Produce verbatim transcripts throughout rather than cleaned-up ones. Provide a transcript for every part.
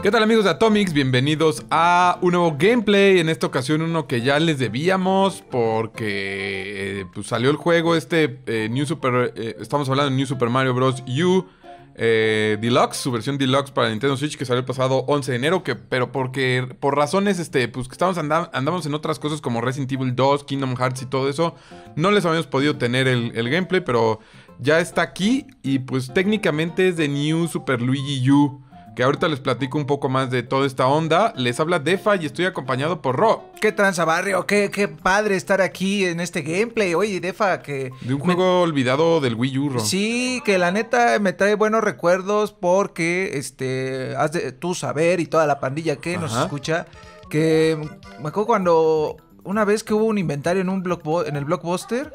¿Qué tal, amigos de Atomics? Bienvenidos a un nuevo gameplay. En esta ocasión uno que ya les debíamos porque eh, pues salió el juego este eh, New Super... Eh, estamos hablando de New Super Mario Bros. U eh, Deluxe, su versión Deluxe para Nintendo Switch, que salió el pasado once de enero, que, pero porque por razones este, pues que estamos andam andamos en otras cosas como Resident Evil dos, Kingdom Hearts y todo eso, no les habíamos podido tener el, el gameplay, pero ya está aquí y pues técnicamente es de New Super Luigi U, que ahorita les platico un poco más de toda esta onda. Les habla Defa y estoy acompañado por Ro. ¿Qué tranza, barrio? Qué, qué padre estar aquí en este gameplay. Oye, Defa, que... De un juego me... olvidado del Wii U, Ro. Sí, que la neta me trae buenos recuerdos porque, este, has de tú saber y toda la pandilla que Ajá. nos escucha, que me acuerdo cuando una vez que hubo un inventario en un blockbu en el Blockbuster...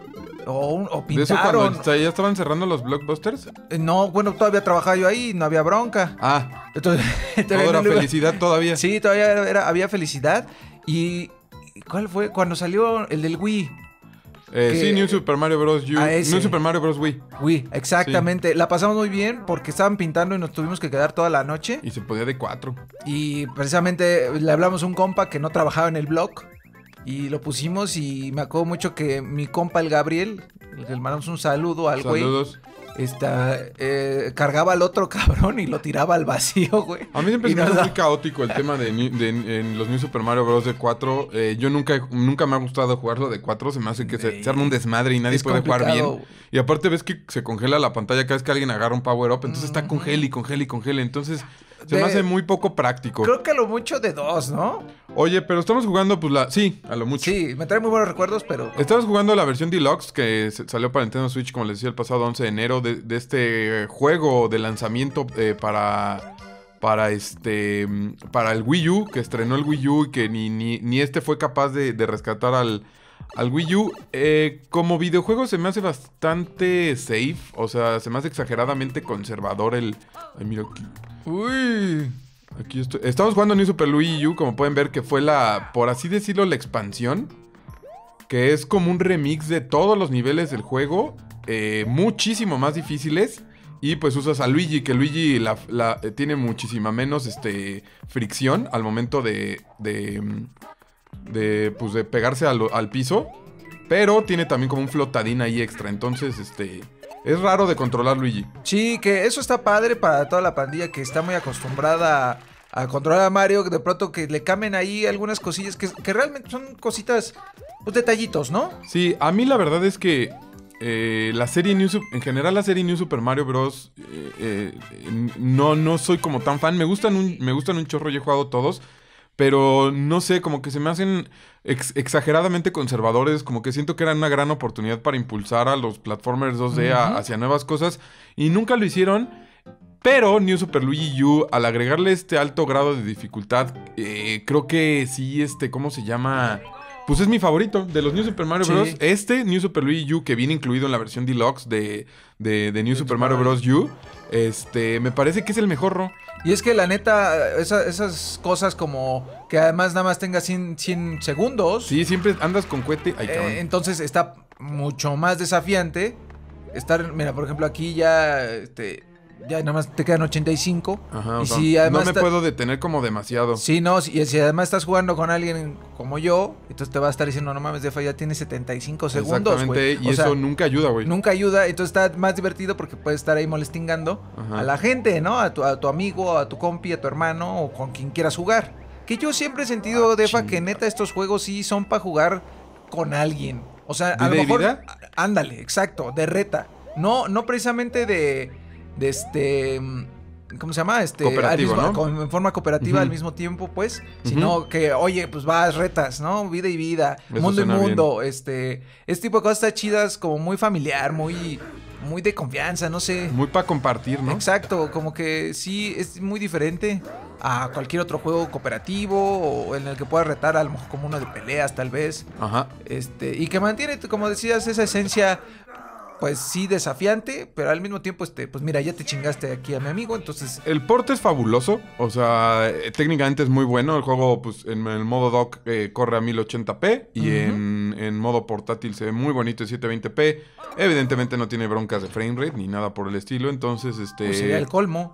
O, un, o pintaron. ¿De eso cuando ya estaban cerrando los Blockbusters? No, bueno, todavía trabajaba yo ahí, no había bronca. Ah, entonces, todo era no felicidad todavía. Sí, todavía era, era, había felicidad. Y ¿cuál fue? Cuando salió el del Wii. Eh, que, sí, New Super Mario Bros. U. New Super Mario Bros. Wii. Wii, exactamente. Sí. La pasamos muy bien porque estaban pintando y nos tuvimos que quedar toda la noche. Y se podía de cuatro. Y precisamente le hablamos a un compa que no trabajaba en el blog. Y lo pusimos y me acuerdo mucho que mi compa el Gabriel, le mandamos un saludo al güey. Saludos. Esta, eh, cargaba al otro cabrón y lo tiraba al vacío, güey. A mí siempre se me hace muy caótico el tema de, de, de, de en los New Super Mario Bros. De cuatro. Eh, yo nunca, nunca me ha gustado jugarlo de cuatro. Se me hace que sí. se, se arma un desmadre y nadie es puede complicado. Jugar bien. Y aparte ves que se congela la pantalla cada vez que alguien agarra un power up. Entonces mm-hmm. está congela y congela y congela. Entonces se de... me hace muy poco práctico. Creo que a lo mucho de dos, ¿no? Oye, pero estamos jugando pues la... Sí, a lo mucho. Sí, me trae muy buenos recuerdos, pero... Estamos jugando la versión Deluxe que salió para Nintendo Switch, como les decía, el pasado once de enero. De, de este juego de lanzamiento eh, para... Para este... Para el Wii U, que estrenó el Wii U y que ni, ni, ni este fue capaz de, de rescatar al... Al Wii U, eh, como videojuego se me hace bastante safe. O sea, se me hace exageradamente conservador el... Ay, mira aquí. Uy... Aquí estoy. Estamos jugando New Super Luigi U, como pueden ver, que fue la, por así decirlo, la expansión. Que es como un remix de todos los niveles del juego. Eh, muchísimo más difíciles. Y pues usas a Luigi, que Luigi la, la, eh, tiene muchísima menos este, fricción al momento de... de de, pues, de pegarse al, al piso. Pero tiene también como un flotadín ahí extra. Entonces, este... es raro de controlar Luigi. Sí, que eso está padre para toda la pandilla que está muy acostumbrada a, a controlar a Mario. De pronto que le cambien ahí algunas cosillas que, que realmente son cositas, pues detallitos, ¿no? Sí, a mí la verdad es que eh, la serie New Super, en general la serie New Super Mario Bros. Eh, eh, no, no soy como tan fan. Me gustan un, me gustan un chorro, yo he jugado todos. Pero no sé, como que se me hacen ex exageradamente conservadores. Como que siento que era una gran oportunidad para impulsar a los platformers dos D uh-huh. a, hacia nuevas cosas. Y nunca lo hicieron. Pero New Super Luigi U, al agregarle este alto grado de dificultad, eh, creo que sí, este, ¿cómo se llama? Pues es mi favorito de los New Super Mario sí. Bros. Este New Super Luigi U, que viene incluido en la versión Deluxe de, de, de New Super Mario Bros. U, este, me parece que es el mejor, Ro. Y es que la neta, esa, esas cosas como que además nada más tenga cien, cien segundos. Sí, siempre andas con cohete. Ay, eh, entonces está mucho más desafiante estar, mira, por ejemplo, aquí ya... Este, ya nada más te quedan ochenta y cinco. Ajá, y si además no me puedo detener como demasiado. Sí, no, si, si además estás jugando con alguien como yo, entonces te va a estar diciendo, no mames, Defa ya tiene setenta y cinco segundos. Exactamente, y o eso sea, nunca ayuda, güey. Nunca ayuda, entonces está más divertido porque puedes estar ahí molestingando Ajá. a la gente, ¿no? A tu, a tu amigo, a tu compi, a tu hermano o con quien quieras jugar. Que yo siempre he sentido, ah, Defa, chingada. Que neta estos juegos sí son para jugar con alguien. O sea, a lo mejor... Vida? Ándale, exacto, de reta. No, no precisamente de... de este, ¿cómo se llama? Este, cooperativo, mismo, ¿no? con, en forma cooperativa uh-huh. al mismo tiempo, pues, uh-huh. sino que, oye, pues vas, retas, ¿no? Vida y vida, eso mundo y mundo, bien. este, este tipo de cosas está chidas, como muy familiar, muy, muy de confianza, no sé. Muy para compartir, ¿no? Exacto, como que sí, es muy diferente a cualquier otro juego cooperativo o en el que puedas retar a lo mejor como uno de peleas, tal vez. Ajá. Este, y que mantiene, como decías, esa esencia... Pues sí, desafiante, pero al mismo tiempo, este, pues mira, ya te chingaste aquí a mi amigo, entonces... El port es fabuloso, o sea, eh, técnicamente es muy bueno. El juego, pues, en el modo dock eh, corre a mil ochenta p y uh-huh. en, en modo portátil se ve muy bonito en setecientos veinte p. Evidentemente no tiene broncas de frame rate ni nada por el estilo, entonces, este... Pues sería el colmo.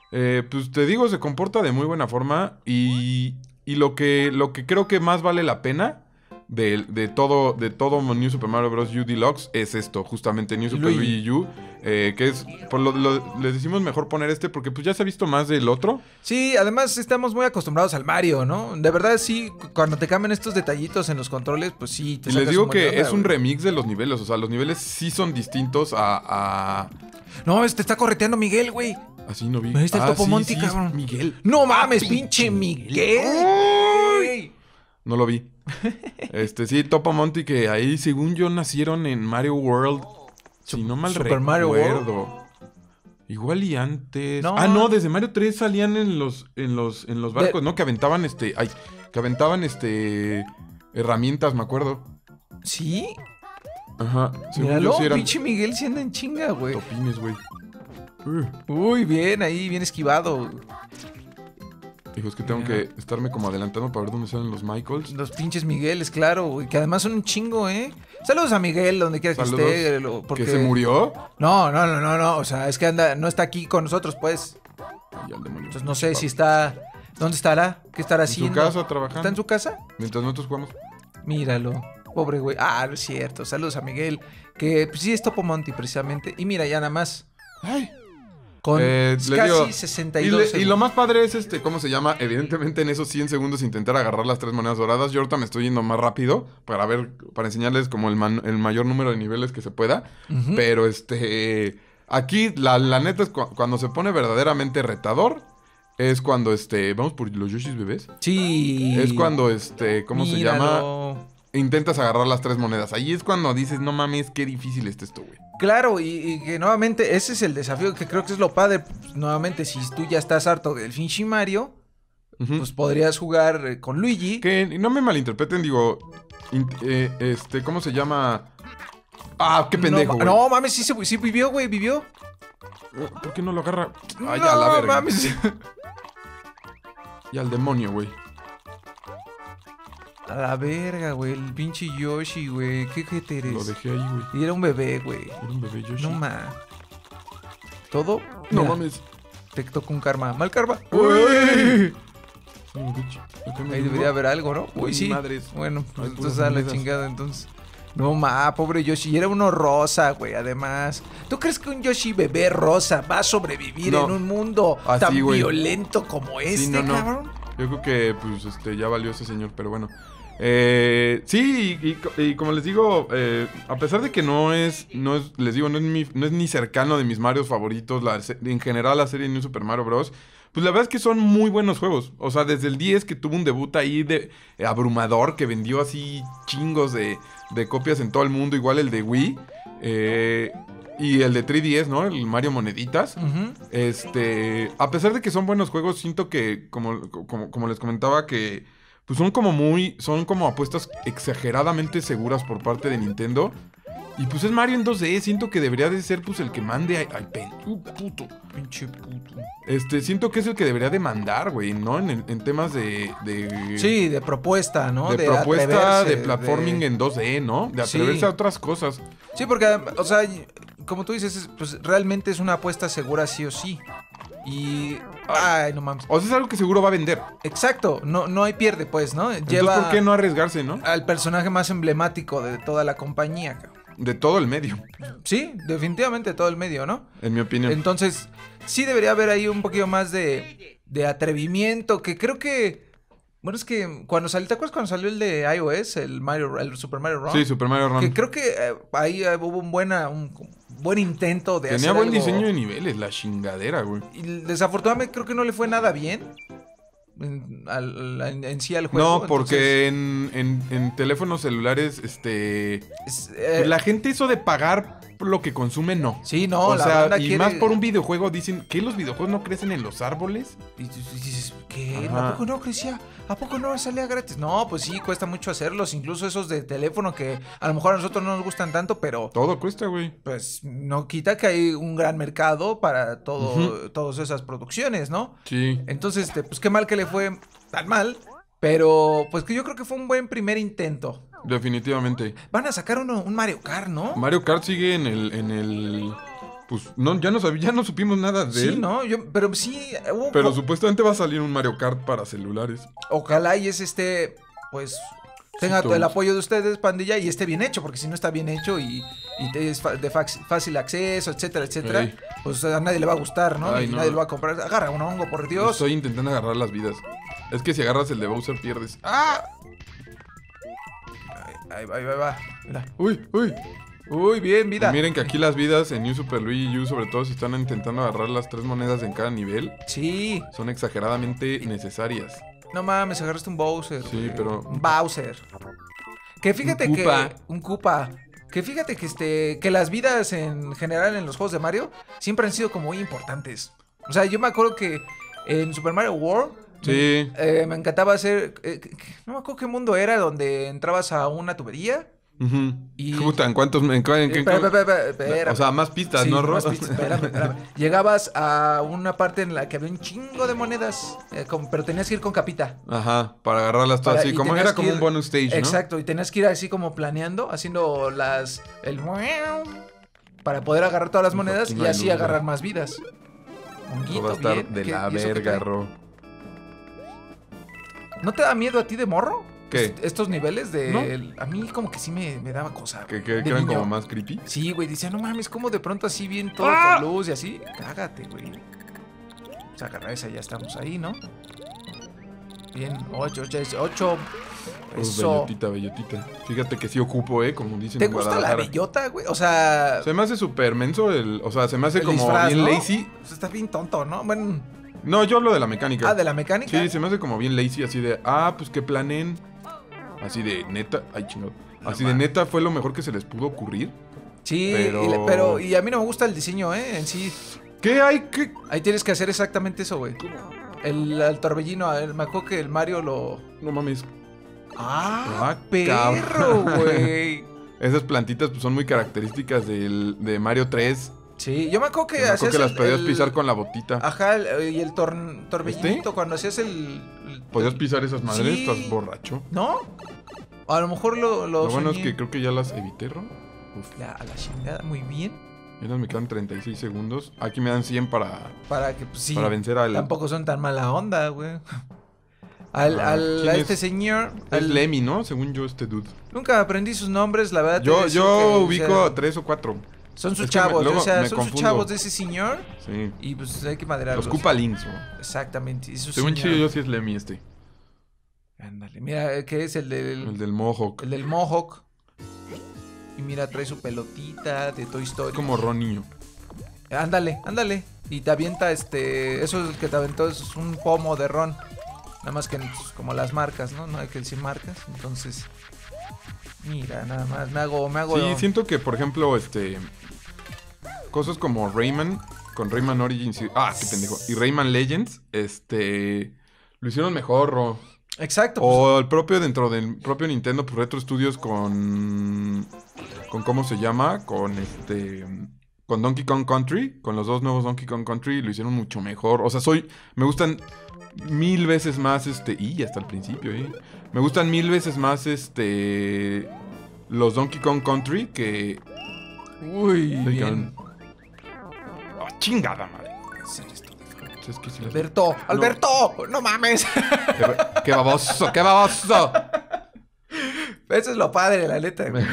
Eh, pues te digo, se comporta de muy buena forma y, y lo, que, lo que creo que más vale la pena de, de, todo, de todo New Super Mario Bros. U Deluxe es esto, justamente New Super Luigi. Luigi U, eh, que es, por lo, lo- les decimos mejor poner este porque pues ya se ha visto más del otro. Sí, además estamos muy acostumbrados al Mario, ¿no? De verdad, sí, cu- cuando te cambian estos detallitos en los controles, pues sí, te Y les sacas digo un buen de que onda, es un güey. remix de los niveles, o sea, los niveles sí son distintos a... a... No, este está correteando Miguel, güey. Así no vi. Ahí está el Ah, Topo sí, Monty, sí, es cabrón. Miguel. No Ah, mames, pinche Miguel. güey. No lo vi. Este, sí, Topo Monty, que ahí, según yo, nacieron en Mario World. Si no mal Super Mario recuerdo. Igual y antes. No. Ah, no, desde Mario tres salían en los, en los, en los De- barcos, ¿no? Que aventaban este. Ay, que aventaban este. Herramientas, me acuerdo. Sí, Ajá. Según míralo, yo sí eran pinche Miguel siendo en chinga, güey. topines, güey. Uh, Uy, bien, ahí, bien esquivado. Hijo, es que tengo Mira. que estarme como adelantando para ver dónde salen los Michaels. Los pinches Migueles, claro, güey, que además son un chingo, ¿eh? Saludos a Miguel, donde quiera que Saludos. esté. lo- Porque... ¿Que se murió? No, no, no, no, no, o sea, es que anda, no está aquí con nosotros, pues. Ay, al demonio. Entonces no sé si está... ¿Dónde estará? ¿Qué estará En su haciendo? casa trabajando. ¿Está en su casa? Mientras nosotros jugamos. Míralo. Pobre güey. Ah, no es cierto. Saludos a Miguel. Que pues, sí es Topo Monty, precisamente. Y mira, ya nada más. Ay. Con Eh, casi le digo, sesenta Y, y dos le- y segundos. lo más padre es este, ¿cómo se llama? Evidentemente en esos cien segundos intentar agarrar las tres monedas doradas. Yo ahorita me estoy yendo más rápido para ver, para enseñarles como el, man- el mayor número de niveles que se pueda. Ujú. Pero este, aquí la, la neta es cu- cuando se pone verdaderamente retador. Es cuando este, vamos por los Yoshis bebés. Sí. Es cuando este, ¿cómo se llama? Míralo. Intentas agarrar las tres monedas. Ahí es cuando dices, no mames, qué difícil está esto, güey. Claro, y, y que nuevamente ese es el desafío que creo que es lo padre. Pues, nuevamente, si tú ya estás harto del Finchi Mario, Ujú. pues podrías jugar eh, con Luigi. Que no me malinterpreten, digo, in- eh, este, ¿cómo se llama? Ah, qué pendejo, No, güey. no mames, sí, se- sí vivió, güey, vivió. Eh, ¿Por qué no lo agarra? Ay, no a la verga. mames. Y al demonio, güey. A la verga, güey, el pinche Yoshi, güey. ¿Qué gente eres? Lo dejé ahí, güey. Y era un bebé, güey. Era un bebé Yoshi. No ma. Todo. No Mira, mames. te tocó un karma. Mal karma. Uy. Sí, bitch. Acá me Ahí digo. debería haber algo, ¿no? Uy, Uy, sí. madres. Bueno, Hay pues puras entonces a la monedas. chingada, entonces. No ma, pobre Yoshi. Y era uno rosa, güey, además. ¿Tú crees que un Yoshi bebé rosa va a sobrevivir No. en un mundo Así, tan güey. violento como este, Sí, no, no. cabrón? Yo creo que, pues, este, ya valió ese señor, pero bueno. Eh, sí, y, y co- y como les digo, eh, a pesar de que no es, no es, les digo, no es, mi- no es ni cercano de mis Marios favoritos, la se- en general la serie New Super Mario Bros., pues la verdad es que son muy buenos juegos. O sea, desde el diez que tuvo un debut ahí de eh, abrumador, que vendió así chingos de, de copias en todo el mundo, igual el de Wii, eh, y el de tres D S, ¿no? El Mario Moneditas. Ujú. Este, a pesar de que son buenos juegos, siento que, como, como, como les comentaba, que pues son como muy, son como apuestas exageradamente seguras por parte de Nintendo. Y pues es Mario en dos D, siento que debería de ser pues el que mande a- al pen. Uh, puto. Pinche puto. Este, siento que es el que debería de mandar, güey, ¿no? En, en temas de, de... Sí, de propuesta, ¿no? De, propuesta atreverse, de platforming en dos D, ¿no? De Sí. atreverse a otras cosas. Sí, porque, o sea, como tú dices, es- pues realmente es una apuesta segura sí o sí. Y... Ay, no mames. O sea, es algo que seguro va a vender. Exacto, no, no hay pierde, pues, ¿no? Entonces, Lleva ¿por qué no arriesgarse, no? al personaje más emblemático de toda la compañía, cabrón. De todo el medio, Sí, definitivamente todo el medio, ¿no? en mi opinión. Entonces, sí debería haber ahí un poquito más de, de atrevimiento, que creo que... Bueno, es que cuando salió, ¿te acuerdas cuando salió el de iOS, el Mario, el Super Mario Run? Sí, Super Mario Run. Que creo que eh, ahí eh, hubo un, buena, un buen intento de Tenía hacer buen algo- diseño de niveles, la chingadera, güey. Y desafortunadamente creo que no le fue nada bien en, al- al- en sí al juego. No, porque en, en- en teléfonos celulares, este... entonces, es, eh, la gente eso de pagar lo que consume, no. Sí, no, o la sea, banda y quiere- más por un videojuego, dicen que los videojuegos no crecen en los árboles. Y tú dices, ¿qué? Ajá. ¿A poco no crecía? ¿A poco no salía gratis? No, pues sí, cuesta mucho hacerlos. Incluso esos de teléfono que a lo mejor a nosotros no nos gustan tanto, pero Todo cuesta, güey. pues no quita que hay un gran mercado para todo, Ujú. todas esas producciones, ¿no? Sí. Entonces, este, pues qué mal que le fue tan mal. Pero pues que yo creo que fue un buen primer intento. Definitivamente. Van a sacar uno, un Mario Kart, ¿no? Mario Kart sigue en el, en el, Pues no, ya no, sab- ya no supimos nada de Sí, él. ¿no? Yo, pero sí... hubo Pero co- supuestamente va a salir un Mario Kart para celulares. Ojalá y es este, pues, tenga todos. el apoyo de ustedes, pandilla, y esté bien hecho, porque si no está bien hecho y, y te- es fa- de fax- fácil acceso, etcétera, etcétera, Ey. pues a nadie le va a gustar, ¿no? Ay, y no. nadie lo va a comprar. Agarra un hongo, por Dios. Estoy intentando agarrar las vidas. Es que si agarras el de Bowser pierdes. ¡Ah! Ahí va, ahí va, ahí va. Mira. ¡Uy, uy! Uy, bien, vida. Pues miren que aquí las vidas en New Super Luigi U, sobre todo si están intentando agarrar las tres monedas en cada nivel, Sí. son exageradamente necesarias. No mames, agarraste un Bowser. Sí, güey. pero- Un Bowser. Que fíjate Un que... Koopa. Un Koopa. Que fíjate que, este, que las vidas en general en los juegos de Mario siempre han sido como muy importantes. O sea, yo me acuerdo que en Super Mario World... Sí. eh, me encantaba hacer... eh, que- que- no me acuerdo qué mundo era, donde entrabas a una tubería. Ujú. Y- Puta, ¿en cuántos? En, cua- en qué- Espera, espera, espera, espera. O sea, más pistas, Sí, ¿no, Ro? más pistas, espérame, espérame. Llegabas a una parte en la que había un chingo de monedas, eh, como- pero tenías que ir con capita. Ajá, para agarrarlas todas. Para- Sí, y como tenías era que como ir- un bonus stage, ¿no? Exacto, y tenías que ir así como planeando, haciendo las... el... para poder agarrar todas las Hijo, monedas aquí no y hay así luz, agarrar güey. más vidas. Esto va a estar bien, de ¿qué- la y eso qué verga, trae? Ro. ¿No te da miedo a ti de morro? ¿Qué? Est- Estos niveles de... ¿No? A mí como que sí me, me daba cosa. ¿Que, güey, que, de que eran niño. como más creepy? Sí, güey, decía, no mames, como de pronto así bien todo ¡Ah! con luz y así. Cágate, güey. Vamos a agarrar esa, ya estamos ahí, ¿no? Bien, ocho, ocho, ocho. Pues Eso. bellotita, bellotita. Fíjate que sí ocupo, ¿eh? Como dicen ¿Te en gusta la Guadalajara. bellota, güey? O sea, Se me hace súper menso el... O sea, se me hace el como disfraz, bien ¿no? lazy. Pues está bien tonto, ¿no? Bueno, No, yo hablo de la mecánica. ah, de la mecánica. Sí, se me hace como bien lazy, así de... Ah, pues que planen. Así de neta... Ay, chingado. Así de neta fue lo mejor que se les pudo ocurrir. Sí, Pero- y, le- pero... Y a mí no me gusta el diseño, ¿eh? En sí. ¿Qué hay? ¿Qué? Ahí tienes que hacer exactamente eso, güey. El, el torbellino, a ver, me acuerdo que el Mario lo... No mames. ¡Ah, Ah, perro, cabrón. güey! Esas plantitas pues, son muy características del, de Mario tres. Sí, yo me acuerdo que Me acuerdo hacías que las el- podías el- pisar con la botita. Ajá, el- y el tor- torbellinito, ¿Este? cuando hacías el... el- ¿Podías pisar esas madres? Sí. Estás borracho. ¿No? A lo mejor lo... Lo, Lo bueno es soñé. que creo que ya las evité, ¿no? Uf. La- a la chingada, muy bien. Apenas me quedan treinta y seis segundos. Aquí me dan cien para, Para que, pues sí, para vencer al... tampoco son tan mala onda, güey. Al, Ah, al- ¿quién a es? este señor... Es al- Lemmy, ¿no? Según yo, este dude. Nunca aprendí sus nombres, la verdad. te Yo, decía yo que, o ubico sea, a tres o cuatro. Son sus es que me- chavos, luego o sea, me son sus confundo. chavos de ese señor Sí. y pues hay que maderarlos. Los Koopa Links, ¿no? Exactamente. y su Según señor. chido, yo sí es Lemmy este. Ándale, mira, ¿qué es el del... El del Mohawk. El del Mohawk. Y mira, trae su pelotita de Toy Story. Es como Ron niño. Ándale, ándale. Y te avienta este... Eso es el que te aventó, es un pomo de ron. Nada más que pues, como las marcas, ¿no? No hay que decir marcas. Entonces... Mira, nada más. Me hago... Me hago Sí, siento que, por ejemplo, este... Cosas como Rayman, con Rayman Origins y... Ah, qué pendejo. Y Rayman Legends, este... Lo hicieron mejor, Ro. Exacto. pues, O el propio dentro del propio Nintendo, pues Retro Studios con... Con cómo se llama, con este... Con Donkey Kong Country, con los dos nuevos Donkey Kong Country, lo hicieron mucho mejor. O sea, soy... Me gustan mil veces más, este... Y hasta el principio, ¿eh? Me gustan mil veces más, este... Los Donkey Kong Country que... Uy, que- bien. Oh, chingada madre. Hacer esto de frente. Es que sí las- Alberto, Alberto, no mames. Qué, qué baboso, qué baboso. Eso es lo padre, la neta, güey.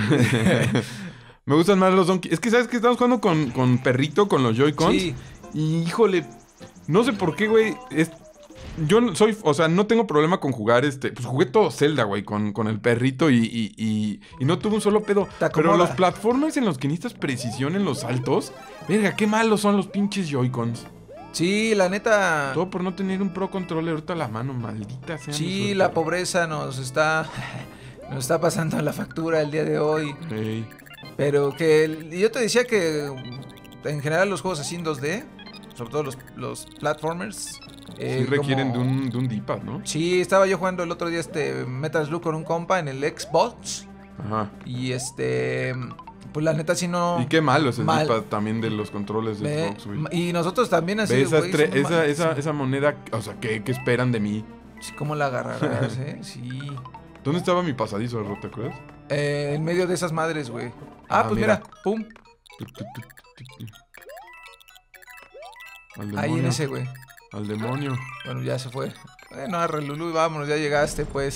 Me gustan más los Donkey. Es que sabes que estamos jugando con, con perrito, con los Joy-Cons. Sí. Y híjole, no sé por qué, güey. Es, yo no- soy, o sea, no tengo problema con jugar este. Pues jugué todo Zelda, güey, con, con el perrito y, y, y, y no tuve un solo pedo. Te Pero acomoda. los platformers en los que necesitas precisión en los saltos, verga, qué malos son los pinches Joy-Cons. Sí, la neta. Todo por no tener un Pro Controller ahorita a la mano, maldita sea. mi Sí, suerte. la pobreza nos está. Nos está pasando la factura el día de hoy. Ey. Pero que. el- Yo te decía que. En general, los juegos así en dos D. Sobre todo los, los platformers. eh, Sí requieren como- de un, de un D-pad, ¿no? Sí, estaba yo jugando el otro día este Metal Slug con un compa en el Xbox. Ajá. Y este. Pues la neta, si no. Y qué malo es el Mal. D-pad también de los controles de Ve- Xbox, güey. y nosotros también así. Ve esas güey, tre- somos esa, mal- esa, esa moneda, o sea, ¿qué, qué esperan de mí? Sí, ¿cómo la agarrarás, eh? Sí. ¿Dónde estaba mi pasadizo de ¿te acuerdas? Eh, en medio de esas madres, güey. Ah, Ah, pues mira. mira, pum. Al demonio. Ahí en ese, güey. Al demonio. Bueno, ya se fue. Bueno, arre, Lulú, vámonos, ya llegaste, pues.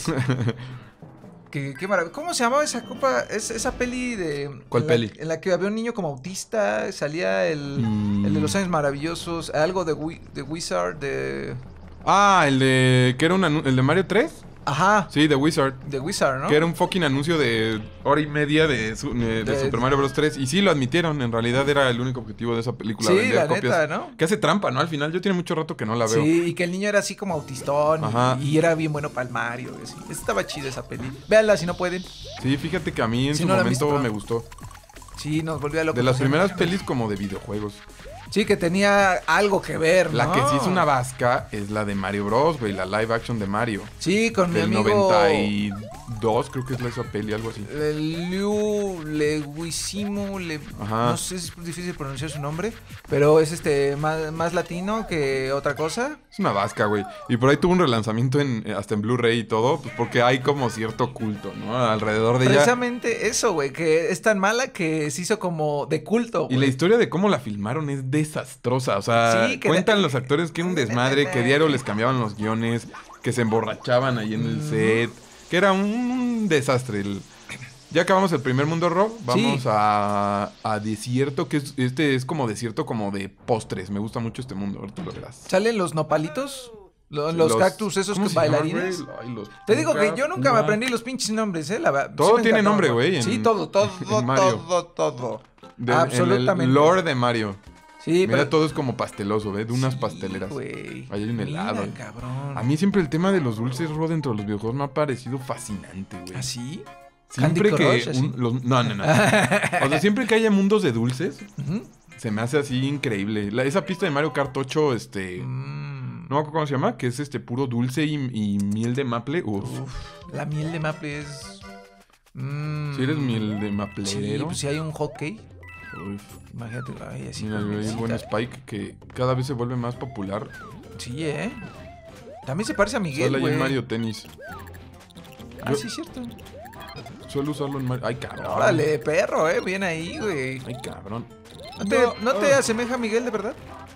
Qué, qué maravilla. ¿Cómo se llamaba esa copa? Es, esa peli de... ¿Cuál en la, peli? En la que había un niño como autista, salía el, mm. el de los años maravillosos, algo de, de Wizard, de... Ah, el de... ¿Qué era un anuncio? ¿El de Mario tres? Ajá. Sí, de Wizard. De Wizard, ¿no? Que era un fucking anuncio de hora y media de, su, de, de, de Super Mario Bros. tres. Y sí, lo admitieron. En realidad era el único objetivo de esa película. Sí, vender la copias. neta, ¿no? Que hace trampa, ¿no? Al final yo tiene mucho rato que no la veo. Sí, y que el niño era así como autistón. Y, y era bien bueno para el Mario. Así. Estaba chida esa peli. Véanla si no pueden. Sí, fíjate que a mí en si su no momento visto, me gustó. Sí, nos volvió a loco. De las primeras pelis como de videojuegos. Sí, que tenía algo que ver, ¿no? La que sí es una vasca es la de Mario Bros, güey, la live action de Mario. Sí, con mi Del amigo... noventa y dos, creo que es la esa peli, algo así. El Liu Leguizamo, le... no sé, es difícil pronunciar su nombre, pero es este más, más latino que otra cosa. Es una vasca, güey. Y por ahí tuvo un relanzamiento en, hasta en Blu-ray y todo, pues porque hay como cierto culto, ¿no? Alrededor de ella. Precisamente eso, güey, que es tan mala que se hizo como de culto, güey. Y la historia de cómo la filmaron es desastrosa. O sea, sí, cuentan de... los actores que era un desmadre, que diario les cambiaban los guiones, que se emborrachaban ahí en el set, que era un, un desastre. El... Ya acabamos el primer mundo rock, vamos sí. a, a desierto, que es, este es como desierto como de postres. Me gusta mucho este mundo, ahorita lo verás. ¿Salen los nopalitos? Los, los, los cactus esos que bailarines. Ay, los Te digo que yo nunca me aprendí los pinches nombres, ¿eh? La, todo sí tiene nombre, güey. Sí, todo, todo, todo, todo. De, absolutamente. En el lore de Mario. Sí, mira, pero... todo es como pasteloso, ¿ves? De unas sí, pasteleras. Güey. Ahí hay un helado. Mira, cabrón. A mí siempre el tema de los dulces, Ro, dentro de los videojuegos me ha parecido fascinante, güey. ¿Ah, sí? Siempre Candy que... Crush, un, los, no, no, no. O sea, siempre que haya mundos de dulces, uh-huh. se me hace así increíble. La, esa pista de Mario Kart ocho, este... Mm. No me acuerdo cómo se llama, que es este puro dulce y, y miel de maple. Uf. Uf. La miel de maple es... Mm. Si eres miel de maplero. Sí, pues si hay un hotkey. Uf. Imagínate, ay, así. Mira, hay un buen Spike que cada vez se vuelve más popular. Sí, ¿eh? También se parece a Miguel, güey. Sale en Mario Tennis. Ah, Yo... sí, cierto. Suelo usarlo en Mario... Ay, cabrón. Órale, perro, eh. Bien ahí, güey. Ay, cabrón. ¿No te, no, ¿no te oh. asemeja a Miguel, de verdad?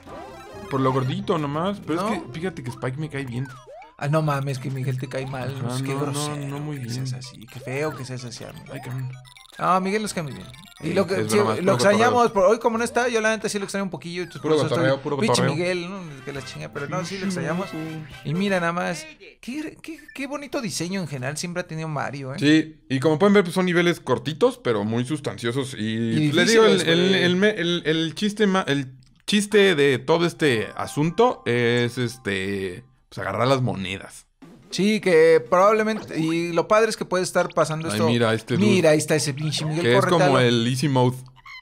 Por lo gordito nomás. Pero ¿no? Es que fíjate que Spike me cae bien. Ah, no mames, que Miguel te cae mal. Ajá, qué no, grosero. No, no muy que bien. Seas así. Qué feo que seas así. Ay, cabrón. Ah, Miguel nos cae muy bien. Y sí, lo que sí, broma, lo extrañamos, por hoy como no está, yo la neta sí lo extraño un poquillo. Puro cotorreo, puro cotorreo. Miguel, ¿no? Que la chinga, pero no, sí lo extrañamos. Y mira nada más, qué, qué, qué bonito diseño en general siempre ha tenido Mario, ¿eh? Sí, y como pueden ver, pues son niveles cortitos, pero muy sustanciosos. Y, y les digo, el, el, el, el, el chiste el chiste de todo este asunto es este pues agarrar las monedas. Sí, que probablemente... Y lo padre es que puede estar pasando Ay, esto... mira, este Mira, ahí está ese pinche Miguel. Que es como el easy mode.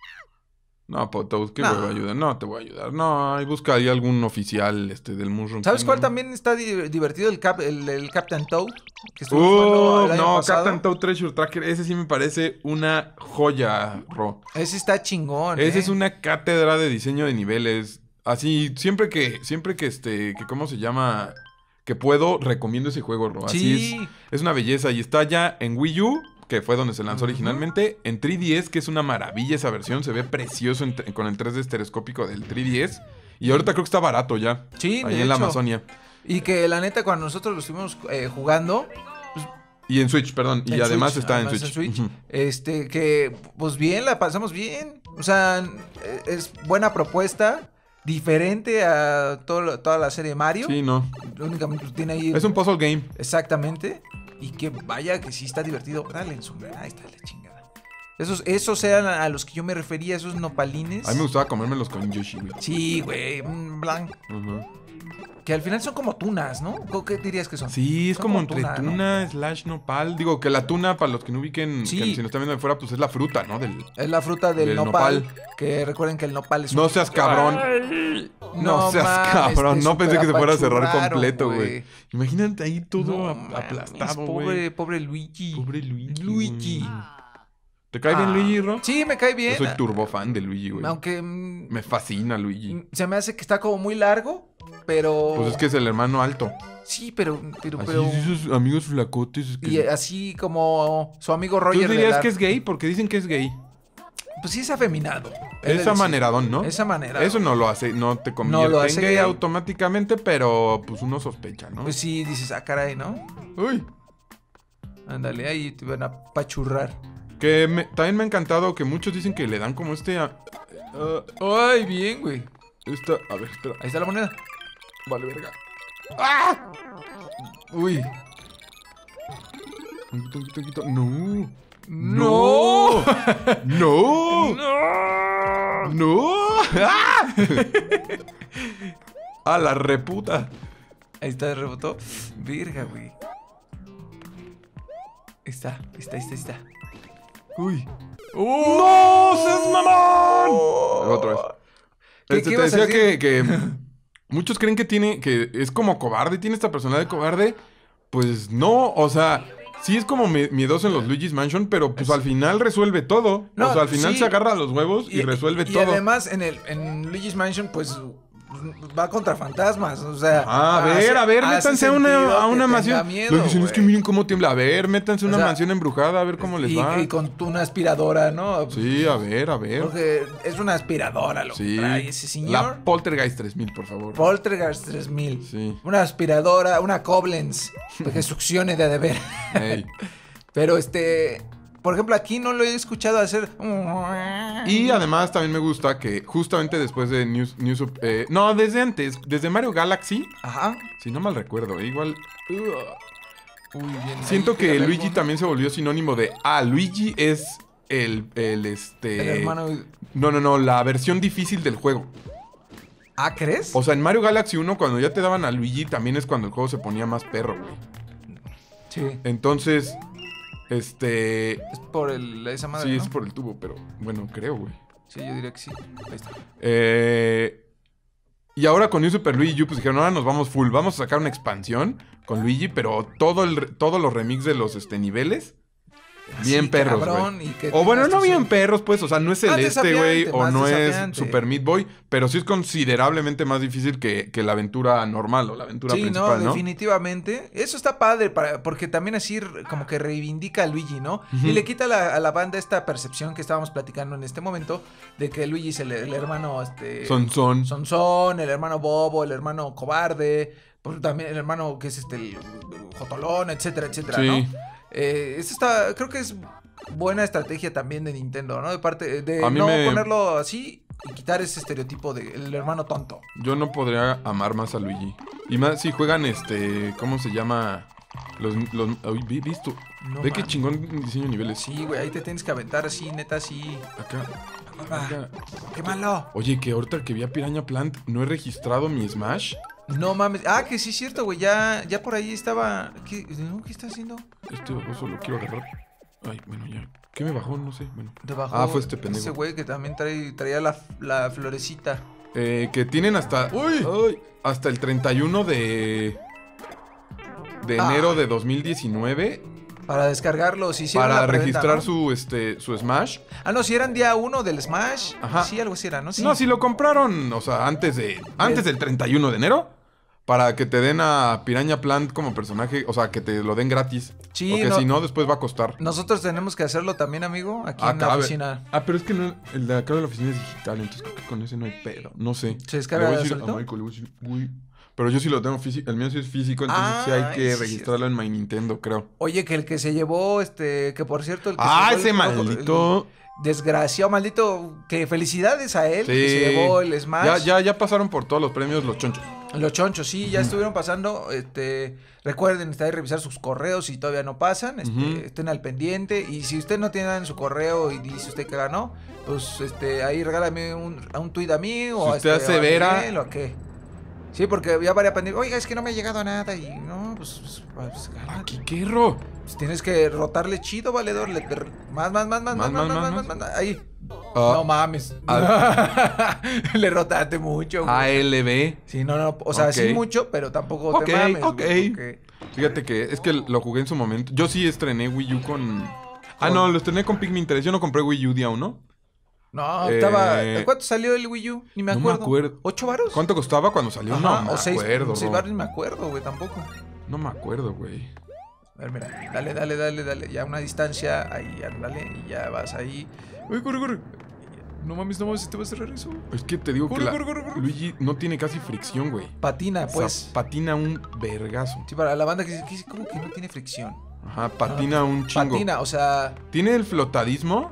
No, Potos, ¿qué no. me voy a ayudar? No, te voy a ayudar. No, ahí busca ahí algún oficial este, del Mushroom. ¿Sabes cuál también está di divertido? El, Cap el, el Captain Toad. Que uh, el año no, pasado. Captain Toad Treasure Tracker. Ese sí me parece una joya, Ro. Ese está chingón, Ese ¿eh? es una cátedra de diseño de niveles. Así, siempre que, siempre que este, que ¿cómo se llama? Que puedo, recomiendo ese juego, Ro. Así sí. es, es una belleza. Y está ya en Wii U, que fue donde se lanzó uh-huh. originalmente. En tres D S, que es una maravilla esa versión. Se ve precioso en, con el tres D estereoscópico del tres D S. Y ahorita creo que está barato ya. Sí, ahí de en hecho. la Amazonia. Y que la neta, cuando nosotros lo estuvimos eh, jugando... Pues, y en Switch, perdón. Y además Switch, está además en Switch. En Switch uh-huh. Este, que pues bien, la pasamos bien. O sea, es buena propuesta. Diferente a todo, toda la serie de Mario. Sí, no. Únicamente pues, tiene ahí... Es un puzzle game. Exactamente. Y que vaya que sí está divertido. Dale en sombrero. Ahí está la chingada. Esos, esos eran a los que yo me refería, esos nopalines. A mí me gustaba comérmelos con Yoshi, güey. Sí, güey. Blanc. Uh-huh. Que al final son como tunas, ¿no? ¿Qué dirías que son? Sí, es son como, como entre tuna, tuna, ¿no? slash nopal. Digo, que la tuna, para los que no ubiquen, sí. que si nos están viendo de fuera, pues es la fruta, ¿no? Del, es la fruta del, del nopal, nopal. Que recuerden que el nopal es No un... seas cabrón. Ay, no, no seas mames, cabrón. No pensé que se fuera a cerrar completo, güey. Imagínate ahí todo no, aplastado, güey. Pobre, pobre Luigi. Luigi. Pobre Luigi. Luigi. ¿Te cae ah, bien Luigi, Ro? Sí, me cae bien. Yo soy turbo fan de Luigi, güey. Aunque... Me fascina Luigi. Se me hace que está como muy largo, pero... Pues es que es el hermano alto. Sí, pero... pero, así pero... sus amigos flacotes. Es que y es... así como su amigo Roger. ¿Tú dirías que es gay? Porque dicen que es gay. Pues sí es afeminado. Es amaneradón, ¿no? Es amanerado. Eso no lo hace, no te convierte No lo en hace gay gay. automáticamente, pero pues uno sospecha, ¿no? Pues sí, dices, ah, caray, ¿no? Uy. Ándale, ahí te van a pachurrar. Que me- también me ha encantado que muchos dicen que le dan como este... a- uh, Ay, bien, güey. esta, a ver, espera. Ahí está la moneda. Vale, verga. ¡Ah! Uy. Un poquito, un poquito, un poquito. No. ¡No! No. ¡No! No. ¡Ah! A la reputa. Ahí está, rebotó. Virga, güey. Ahí está, ahí está, ahí está, ahí está. Uy. ¡No! ¡Seas mamón! Otra vez. ¿Qué- Este, qué te ibas a decía decir? que, que muchos creen que tiene, que es como cobarde, tiene esta personalidad de cobarde. Pues no, o sea, sí es como me- miedoso en los Luigi's Mansion, pero pues al final resuelve todo. No, o sea, al final sí. se agarra a los huevos y, resuelve y todo. además, en el en Luigi's Mansion, pues va contra fantasmas. O sea, Ah, a ver, hace- a ver, hace métanse a sentido una, a que una tenga mansión. miedo, Lo que dicen es que güey. miren cómo tiembla. A ver, métanse a O una sea, mansión embrujada, a ver cómo les y, va. y con tu- una aspiradora, ¿no? Sí, a ver, a ver. Porque es una aspiradora lo Sí. que trae ese señor. La Poltergeist tres mil, por favor. Poltergeist tres mil. Sí. Una aspiradora, una Koblenz. Que succione de deber. Ey. Pero este. Por ejemplo, aquí no lo he escuchado hacer. Y además también me gusta que justamente después de New, New Sup- eh, no, desde antes, desde Mario Galaxy, Ajá. si no mal recuerdo, eh, igual... Uy, bien. Siento ahí, que pégale Luigi algo. también se volvió sinónimo de... Ah, Luigi es el, el este... El hermano. No, no, no, la versión difícil del juego. ¿Ah, crees? O sea, en Mario Galaxy uno, cuando ya te daban a Luigi, también es cuando el juego se ponía más perro, güey. Sí. Entonces, este... Es por el, esa madre. Sí, ¿no? es por el tubo, pero bueno, creo, güey. Sí, yo diría que sí. Ahí está. Eh, y ahora con New Super Luigi U, pues dijeron, ahora nos vamos full. Vamos a sacar una expansión con Luigi, pero todo el, re- todos los remix de los este, niveles, bien Así, perros, cabrón, güey. y que O bueno, tengas no tu- bien perros, pues. O sea, no es Más Celeste, güey, desafiante, o más no es desafiante. Super Meat Boy, pero sí es considerablemente más difícil que, que la aventura normal o la aventura Sí, no, principal, ¿no? definitivamente. Eso está padre, para, porque también así r- como que reivindica a Luigi, ¿no? Y le quita a la, a la banda esta percepción que estábamos platicando en este momento, de que Luigi es el, el hermano, este... Son, son. Sonson, el hermano bobo, el hermano cobarde, pues también el hermano que es este, el jotolón, etcétera, etcétera, Sí. ¿no? Eh, esto está, creo que es buena estrategia también de Nintendo, ¿no? De parte de A mí no me- ponerlo así y quitar ese estereotipo de el hermano tonto. Yo no podría amar más a Luigi. Y más si juegan este, ¿cómo se llama? Los, los, uy, vi- visto. No Ve qué mames. chingón diseño de niveles. Sí, güey, ahí te tienes que aventar así, neta, así. Acá. Ah, acá. ¡Qué malo! Oye, que ahorita que vi a Piranha Plant, no he registrado mi Smash. No mames. Ah, que sí es cierto, güey. Ya, ya por ahí estaba. ¿Qué, no, ¿qué está haciendo? Este baboso lo quiero agarrar. Ay, bueno, ya. ¿Qué me bajó? No sé, bueno. Debajo. Ah, fue este pendejo. Ese güey que también trae, traía la, la florecita. Eh, que tienen hasta... Uy. Ay, hasta el treinta y uno de... De Ah. enero de dos mil diecinueve. Para descargarlo, si hicieron Para la preventa, registrar ¿no? su, este, su Smash. Ah, no, si eran día uno del Smash. Ajá. Sí, algo así era, ¿no? Sí. No, si lo compraron, o sea, antes de... Antes del treinta y uno de enero. Para que te den a Piranha Plant como personaje, o sea, que te lo den gratis. Sí, Porque no- si no, después va a costar. Nosotros tenemos que hacerlo también, amigo, aquí Ah, en la cabe. oficina. Ah, pero es que no, el de acá de la oficina es digital, entonces creo que con ese no hay pedo. No sé. ¿Se descarga Le voy a decir solito? a Michael, le voy a decir, "Uy". Pero yo sí lo tengo físico, el mío sí es físico, entonces sí hay Ay, que sí, registrarlo en My Nintendo, creo. Oye, que el que se llevó, este, que por cierto, el que Ah, se llevó ese el- maldito. el desgraciado, maldito, que felicidades a él, Sí. que se llevó el Smash. Ya, ya, ya pasaron por todos los premios los chonchos. Los chonchos, sí, ya estuvieron pasando. Este, recuerden está ahí revisar sus correos si todavía no pasan. Este, Ujú. estén al pendiente. Y si usted no tiene nada en su correo y dice usted que ganó, pues este, ahí regálame un, a un tuit a mí o Si a usted este, o a asevera- Miguel, o a qué. Sí, porque ya varias pendientes. Oiga, es que no me ha llegado nada. Y no, pues, pues, pues, gánate. Aquí, qué error. Pues tienes que rotarle chido, valedor. Le- más, más, más, más, más, más, más, más, más, más, ahí. Ah, No mames. Le rotaste mucho, güey. A L B. Sí, no, no, o sea, Ok. sí mucho, pero tampoco Ok, te mames. ok. güey, porque- Fíjate que es que lo jugué en su momento. Yo sí estrené Wii U con. Ah, Con- no, lo estrené con Pikmin tres. Yo no compré Wii U día uno. No, Eh, estaba... ¿Cuánto salió el Wii U? Ni me no me acuerdo. acuerdo. ¿Ocho varos? ¿Cuánto costaba cuando salió? Ajá, no me o seis, acuerdo. seis bro. varos ni me acuerdo, güey, tampoco. No me acuerdo, güey. A ver, mira, dale, dale, dale, dale. Ya una distancia, ahí, ándale, y ya vas ahí. Uy, corre, corre. No mames, no mames, ¿te va a cerrar eso? Es que te digo corre, que la, corre, corre, corre. Luigi no tiene casi fricción, güey. Patina, pues. O sea, patina un vergazo. Sí, para la banda que dice, ¿cómo que no tiene fricción? Ajá, patina no, un chingo. Patina, o sea... ¿Tiene el flotadismo?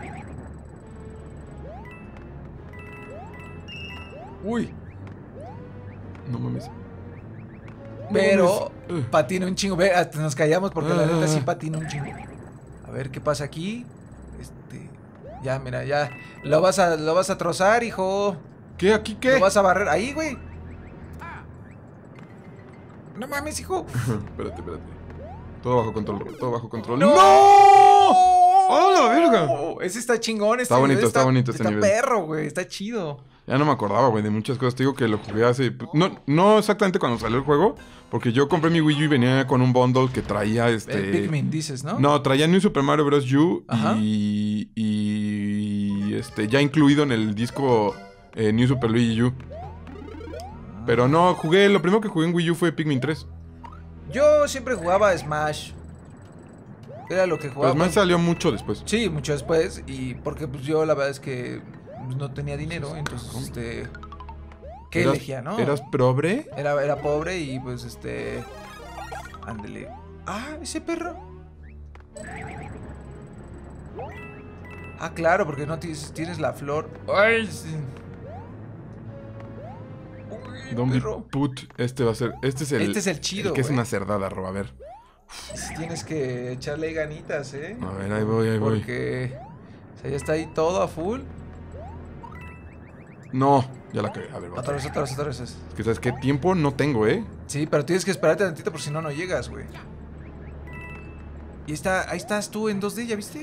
Uy. No mames. Pero No mames. patina un chingo. Ve, hasta nos callamos porque la Ah. neta sí patina un chingo. A ver qué pasa aquí. Este. Ya, mira, ya. Lo vas a, lo vas a trozar, hijo. ¿Qué? ¿Aquí qué? Lo vas a barrer. Ahí, güey. No mames, hijo. Espérate, espérate. Todo bajo control, todo bajo control. ¡No! ¡Oh, la verga! Ese está chingón. Este Está bonito, nivel está bonito este está nivel. perro, güey. Está chido. Ya no me acordaba, güey, de muchas cosas. Te digo que lo jugué hace... No, no exactamente cuando salió el juego, porque yo compré mi Wii U y venía con un bundle que traía este... El Pikmin, dices, ¿no? No, traía New Super Mario Bros. U Ajá. y... y... este, ya incluido en el disco eh, New Super Luigi U. Pero no, jugué... Lo primero que jugué en Wii U fue Pikmin tres. Yo siempre jugaba Smash. Era lo que jugaba. Pues más salió mucho después. Sí, mucho después. Y porque pues yo la verdad es que pues, no tenía dinero. Entonces, este. ¿Qué ¿Eras- elegía, no? ¿Eras pobre? Era, era pobre y pues este. Ándele. Ah, ese perro. Ah, claro, porque no tienes, tienes la flor. Ay, sí. Uy, Don't be perro. put. Este va a ser... Este es el... Este es el chido, el que es güey. una cerdada, Ro. A ver. Sí tienes que echarle ganitas, ¿eh? A ver, ahí voy, ahí voy. Porque. O sea, ya está ahí todo a full. No, ya la cagué. A ver, va. Otra vez, otra vez, otra vez. Es que, ¿sabes qué? Tiempo no tengo, ¿eh? Sí, pero tienes que esperarte tantito por si no, no llegas, güey. Y está, ahí estás tú en dos D, ¿ya viste?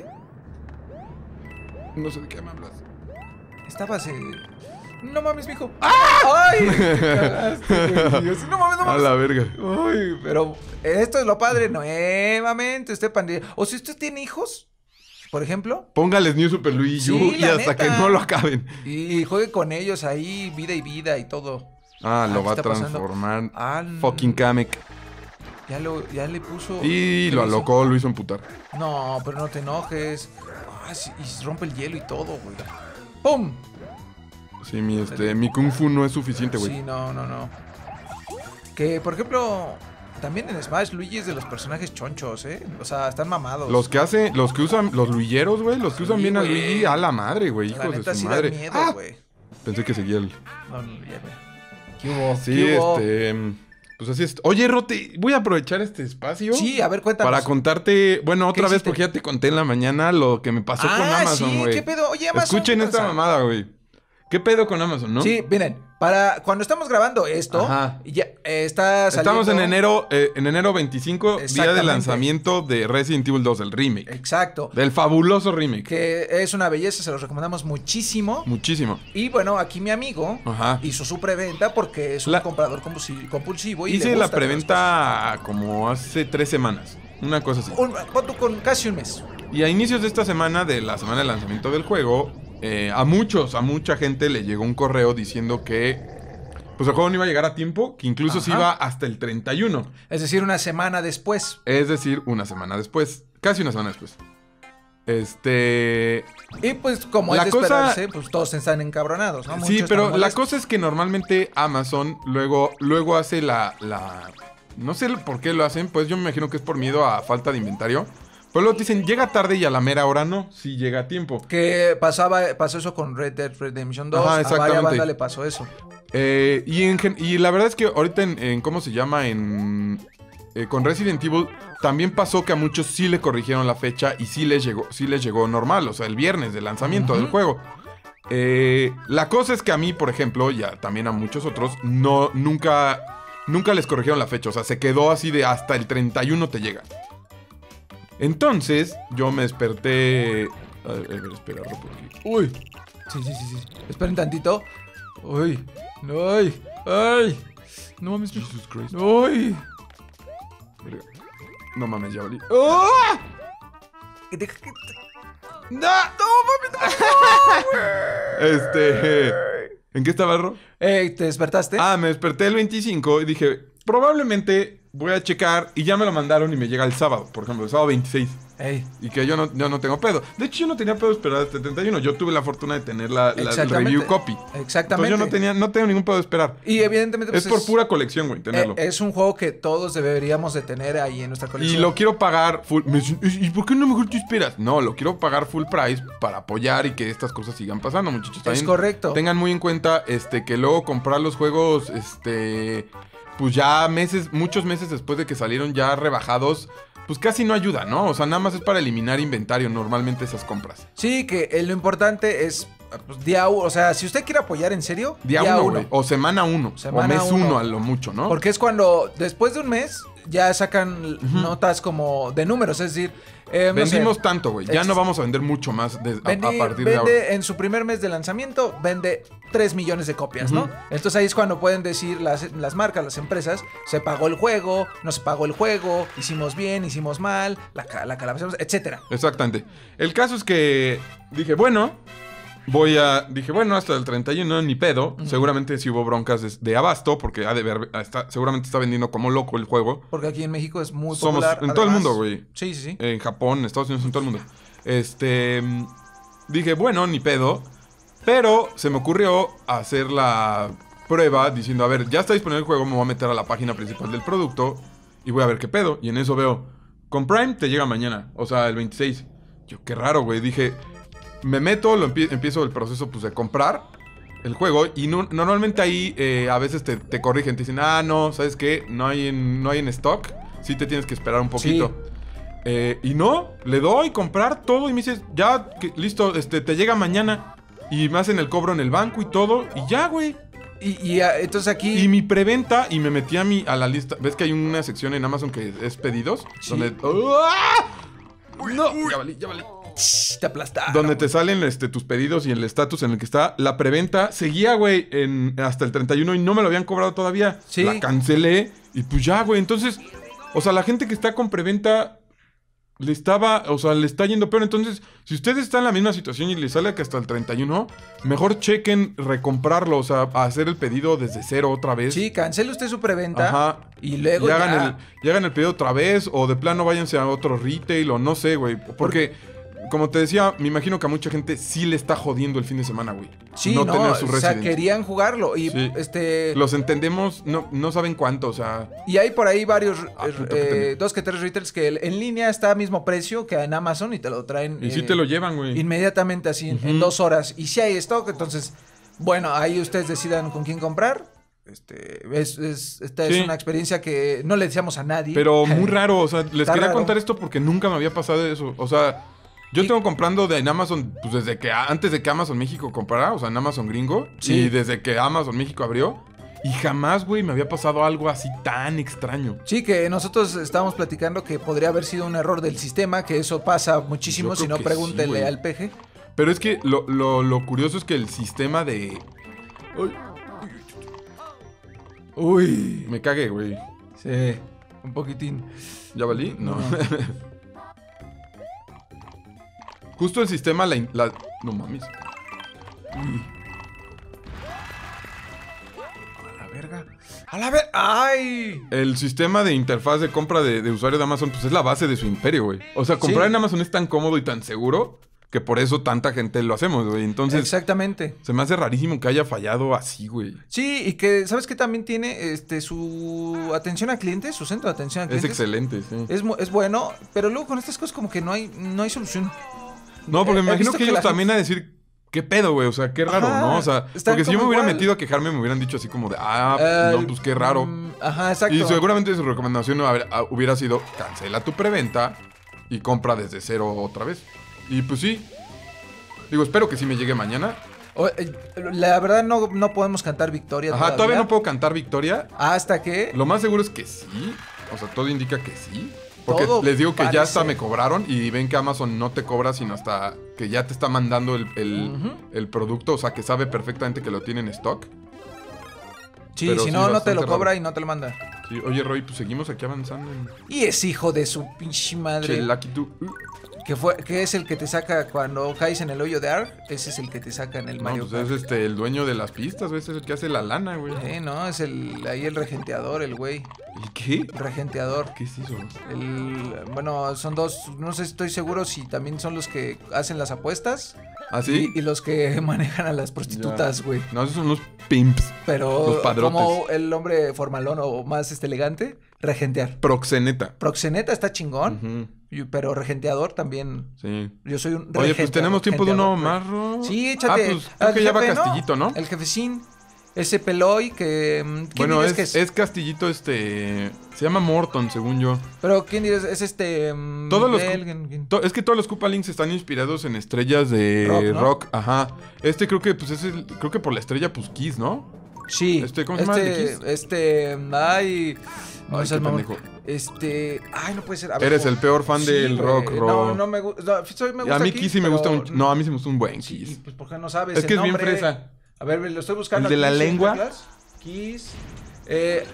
No sé de qué me hablas. Estabas, eh... No mames, mijo. ¡Ah! ¡Ay! Te cagaste, güey. Y yo así, no mames, no A mames. la verga. Uy, pero esto es lo padre, nuevamente, este pandilla. O si usted tiene hijos, por ejemplo, Póngales New Super Luigi U Sí, y la hasta neta. que no lo acaben. y juegue con ellos ahí, vida y vida y todo. Ah, lo ¿qué va a está pasando? transformar. Ah, n- Fucking Kamek. Ya, lo, ya le puso... Y ¿qué lo le hizo? alocó, lo hizo emputar. No, pero no te enojes. Ah, sí, y rompe el hielo y todo, güey. ¡Pum! Sí, mi, este, mi Kung Fu no es suficiente, güey. Sí, no, no, no. Que, por ejemplo, también en Smash Luigi es de los personajes chonchos, ¿eh? O sea, están mamados. Los que hace, los que usan, los luilleros, güey, los que usan Sí, bien a güey. Luigi, a la madre, güey, La hijos de neta su sí madre. da miedo, ¡Ah! güey. Pensé que seguía el... No, no, ya, güey. ¿Qué hubo? Sí, ¿Qué hubo? este... Pues así es. Oye, Rote, voy a aprovechar este espacio. Sí, a ver, cuéntanos. Para contarte, bueno, otra ¿Qué vez hiciste? porque ya te conté en la mañana lo que me pasó con Ah, Amazon, sí, güey. ¿qué pedo? Oye, Amazon, Escuchen ¿qué esta pasa? mamada, güey. ¿Qué pedo con Amazon, no? Sí, miren, para cuando estamos grabando esto, Ajá. ya eh, está saliendo... Estamos en enero, eh, en enero veinticinco, día de Exactamente. lanzamiento de Resident Evil dos, el remake. Exacto. Del fabuloso remake. Que es una belleza, se los recomendamos muchísimo. Muchísimo. Y bueno, aquí mi amigo Ajá. hizo su preventa porque es un La- comprador compulsi- compulsivo. Y le Hice la gustan las preventa como hace tres semanas. Una cosa así. cosas. Un- pon tú con casi un mes. Y a inicios de esta semana, de la semana de lanzamiento del juego, eh, a muchos, a mucha gente le llegó un correo diciendo que pues el juego no iba a llegar a tiempo, que incluso se Ajá. iba hasta el treinta y uno. Es decir, una semana después. Es decir, una semana después. Casi una semana después. Este... Y pues, como La es de cosa- esperarse, pues todos están encabronados, ¿no? Sí, Muchos pero están la molestos. cosa es que normalmente Amazon luego, luego hace la, la... No sé por qué lo hacen, pues yo me imagino que es por miedo a falta de inventario. Pero luego te dicen, llega tarde y a la mera hora no, sí llega a tiempo. Que pasaba, pasó eso con Red Dead Redemption dos. Ajá, A varias exactamente. bandas le pasó eso. Eh, y, en gen- y la verdad es que ahorita en, en ¿cómo se llama? En eh, con Resident Evil también pasó que a muchos sí le corrigieron la fecha y sí les llegó, sí les llegó normal, o sea, el viernes de lanzamiento Ujú. del juego. Eh, la cosa es que a mí, por ejemplo, y a- también a muchos otros, no, nunca, nunca les corrigieron la fecha, o sea, se quedó así de hasta el treinta y uno te llega. Entonces, yo me desperté... A ver, a ver, espera, porque... Uy, Sí, sí, sí, sí. Esperen tantito. Uy. No, ay. Ay. No mames. mijo. Jesus Christ. Uy. Verga. No mames, ya valí. ¡Ah! Que deja que- ¡No! ¡No mames! Este... ¿En qué estaba, Ro? Eh, ¿te despertaste? Ah, me desperté el veinticinco y dije, probablemente voy a checar y ya me lo mandaron y me llega el sábado, por ejemplo, el sábado veintiséis. Ey. Y que yo no, yo no tengo pedo. De hecho, yo no tenía pedo de esperar hasta el treinta y uno. Yo tuve la fortuna de tener la, la el review copy. Exactamente. Entonces yo no tenía, no tengo ningún pedo de esperar. Y evidentemente... Pues, es por es, pura colección, güey, tenerlo. Es un juego que todos deberíamos de tener ahí en nuestra colección. Y lo quiero pagar full... ¿Y por qué no mejor te esperas? No, lo quiero pagar full price para apoyar y que estas cosas sigan pasando, muchachos. También es correcto. Tengan muy en cuenta este, que luego comprar los juegos, este... pues ya meses, muchos meses después de que salieron ya rebajados... pues casi no ayuda, ¿no? O sea, nada más es para eliminar inventario normalmente esas compras. Sí, que eh, lo importante es pues, día uno. O sea, si usted quiere apoyar en serio, día, día uno, güey. O semana uno. Semana o mes uno. uno a lo mucho, ¿no? Porque es cuando, después de un mes, ya sacan uh-huh. notas como de números. Es decir, eh, no vendimos sé, tanto, güey. Ya no vamos a vender mucho más de, Vendi, a, a partir vende, de ahora. En su primer mes de lanzamiento, vende tres millones de copias, uh-huh. ¿no? Entonces ahí es cuando pueden decir las, las marcas, las empresas, se pagó el juego, no se pagó el juego, hicimos bien, hicimos mal, la, la calabazamos, etcétera. Exactamente. El caso es que dije, bueno, voy a... Dije, bueno, hasta el treinta y uno, ni pedo. Uh-huh. Seguramente sí hubo broncas de, de abasto, porque ha de ver, está, seguramente está vendiendo como loco el juego. Porque aquí en México es muy Somos popular. en además. todo el mundo, güey. Sí, sí, sí. En Japón, en Estados Unidos, en todo el mundo. Este... Dije, bueno, ni pedo. Pero se me ocurrió hacer la prueba diciendo, a ver, ya está disponible el juego, me voy a meter a la página principal del producto y voy a ver qué pedo. Y en eso veo, con Prime te llega mañana, o sea, el veintiséis. Yo, qué raro, güey. Dije, me meto, lo empie- empiezo el proceso pues de comprar el juego y no, normalmente ahí eh, a veces te, te corrigen, te dicen, ah, no, ¿sabes qué? No hay en, no hay en stock, sí te tienes que esperar un poquito. Sí. Eh, y no, le doy comprar todo y me dices, ya, que, listo, este, te llega mañana. Y me hacen el cobro en el banco y todo. Y ya, güey. Y, y uh, entonces aquí... Y mi preventa, y me metí a, mi, a la lista. ¿Ves que hay una sección en Amazon que es pedidos? Sí. Donde... ¡Ah! No, uy, ya valí, ya valí. Te aplastaron. Donde te salen este, tus pedidos y el estatus en el que está. La preventa seguía, güey, en, hasta el treinta y uno y no me lo habían cobrado todavía. Sí. La cancelé y pues ya, güey. Entonces, o sea, la gente que está con preventa... Le estaba, o sea, le está yendo peor. Entonces, si ustedes están en la misma situación y le sale que hasta el treinta y uno, mejor chequen recomprarlo, o sea, hacer el pedido desde cero otra vez. Sí, cancele usted su preventa. Ajá. Y luego y hagan, ya... el, y hagan el pedido otra vez, o de plano váyanse a otro retail, o no sé, güey. Porque, Por... como te decía, me imagino que a mucha gente sí le está jodiendo el fin de semana, güey. Sí, no, no tener su o sea, querían jugarlo y sí. este... Los entendemos, no, no saben cuánto, o sea... Y hay por ahí varios, ah, eh, dos que tres retailers que en línea está a mismo precio que en Amazon y te lo traen... Y eh, sí te lo llevan, güey. Inmediatamente así, uh-huh. en dos horas. Y si hay stock, entonces, bueno, ahí ustedes decidan con quién comprar. Este, es, es, esta sí. es una experiencia que no le decíamos a nadie. Pero muy raro, o sea, les Está quería raro. contar esto porque nunca me había pasado eso, o sea... Yo y... tengo comprando de en Amazon, pues desde que antes de que Amazon México comprara, o sea, en Amazon gringo, sí. y desde que Amazon México abrió, y jamás, güey, me había pasado algo así tan extraño. Sí, que nosotros estábamos platicando que podría haber sido un error del sistema, que eso pasa muchísimo, si no pregúntele sí, al P G. Pero es que lo, lo, lo curioso es que el sistema de... Uy, Uy me cagué, güey. Sí, un poquitín. ¿Ya valí? No. no. Justo el sistema, la, la... No mames. Uy. A la verga. A la verga. ¡Ay! El sistema de interfaz de compra de, de usuario de Amazon, pues es la base de su imperio, güey. O sea, comprar sí. en Amazon es tan cómodo y tan seguro que por eso tanta gente lo hacemos, güey. Entonces... Exactamente. Se me hace rarísimo que haya fallado así, güey. Sí, y que, ¿sabes qué? También tiene este su atención a clientes, su centro de atención a clientes. Es excelente, sí. Es, es bueno, pero luego con estas cosas como que no hay, no hay solución. No, porque me imagino que, que ellos también gente... a decir, ¿qué pedo, güey? O sea, qué raro, ajá, ¿no? O sea, porque si yo me hubiera igual. metido a quejarme, me hubieran dicho así como de, ah, uh, no, pues qué raro. Um, ajá, exacto. Y seguramente su recomendación hubiera sido, cancela tu preventa y compra desde cero otra vez. Y pues sí. Digo, espero que sí me llegue mañana. O, eh, la verdad no, no podemos cantar victoria. Ajá, todavía. todavía no puedo cantar victoria. ¿Hasta qué? Lo más seguro es que sí. O sea, todo indica que sí. Porque Todo les digo que parece. ya hasta me cobraron y ven que Amazon no te cobra sino hasta que ya te está mandando el, el, uh-huh. el producto. O sea, que sabe perfectamente que lo tiene en stock. Sí, pero si sí, no, no te lo cobra raro. Y no te lo manda. Sí, oye, Roy, pues seguimos aquí avanzando. En... Y es hijo de su pinche madre. Che, Lucky tú. Que, fue, que es el que te saca cuando caes en el hoyo de Ark. Ese es el que te saca en el Mario No, pues Kart. es este, el dueño de las pistas, güey. Es el que hace la lana, güey. Eh, no, es el ahí el regenteador, el güey. ¿El qué? El regenteador. ¿Qué es eso? El, bueno, son dos, no sé, estoy seguro si también son los que hacen las apuestas. ¿Ah, sí? Y, y los que manejan a las prostitutas, güey. No, esos son los pimps. Pero Los padrotes. como el hombre formalón o más este elegante, regentear. Proxeneta. Proxeneta está chingón, Ujú. y- pero regenteador también. Sí. Yo soy un Oye, pues regenteador, tenemos tiempo de uno regenteador, más, Ro. Sí, échate. Ah, pues creo al que ya va jefe, ¿no? Castillito, ¿no? El jefecín. Ese Peloy que... ¿quién Bueno, dirías es, que es? es Castillito, este... Se llama Morton, según yo. Pero ¿quién dirías? Es este... mm, Todos los Miguel, cu- ¿quién- quién? To- es que todos los Koopa Links están inspirados en estrellas de Rock, rock, ¿no? ajá. Este creo que, pues, es el, creo que por la estrella, pues, Kiss, ¿no? Sí. Este, ¿cómo se llama el de Este, Kiss? este... Ay... No, Ay, ese es qué mamón. pendejo. Este... Ay, no puede ser. A ver, Eres ¿cómo? el peor fan Sí, del güey. rock, Ro. No, no me gusta. No, me gusta a mí Kiss, Kiss sí me gusta pero- un... No, a mí sí me gusta un buen Sí, Kiss. pues ¿por qué no sabes Es que el es bien nombre? fresa. A ver, lo estoy buscando. ¿El de la aquí, lengua? ¿sí? Kiss. Eh...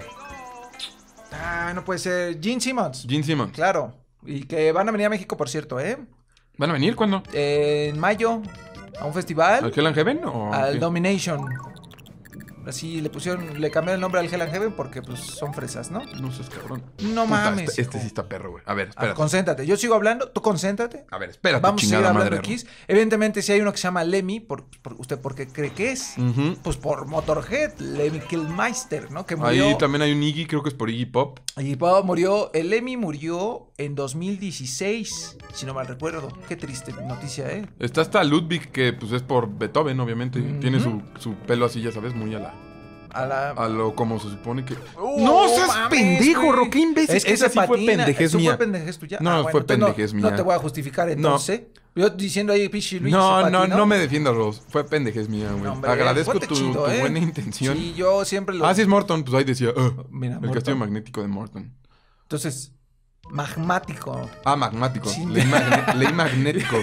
Ah, no puede ser. Gene Simmons. Gene Simmons. Claro. Y que van a venir a México, por cierto, ¿eh? ¿Van a venir cuándo? Eh, en mayo, a un festival. ¿Al Hell and Heaven o Al qué? Domination. Así le pusieron, le cambiaron el nombre al Hell and Heaven porque pues son fresas, ¿no? No seas cabrón. No Puta, mames. Este, este hijo. sí está perro, güey. A ver, Ah, espérate. concéntrate. Yo sigo hablando, tú concéntrate. A ver, espérate, Vamos a seguir chingada hablando madre. de Kiss. Evidentemente, si hay uno que se llama Lemmy, por, por- ¿usted por qué cree que es? Ujú. Pues por Motorhead, Lemmy Kilmister, ¿no? Que murió. Ahí también hay un Iggy, creo que es por Iggy Pop. Y Pau murió, el Lemmy murió en dos mil dieciséis, si no mal recuerdo. Qué triste noticia, ¿eh? Está hasta Ludwig, que pues es por Beethoven, obviamente. Ujú. Tiene su, su pelo así, ya sabes, muy a la... A la... A lo como se supone que... ¡Uh, ¡No seas mames, pendejo, güey! Ro! ¡Qué imbécil! Es que Esa se sí fue patina. pendejez ¿Eso mía. fue pendejez tuya? No, Ah, fue entonces no- pendejez No mía. te voy a justificar No. entonces. Yo diciendo ahí, Pichi Luis No, se no, patinó. no me defiendas, Ros. Fue pendejez mía, güey. No, hombre, Agradezco ponte tu, chido, tu ¿eh? buena intención. Sí, yo siempre lo... Ah, sí es Morton. Pues ahí decía, "Ah, Mira, el Morton. castillo magnético de Morton. Entonces, magmático. Ah, magmático. Sí. Ley, magne- ley magnético.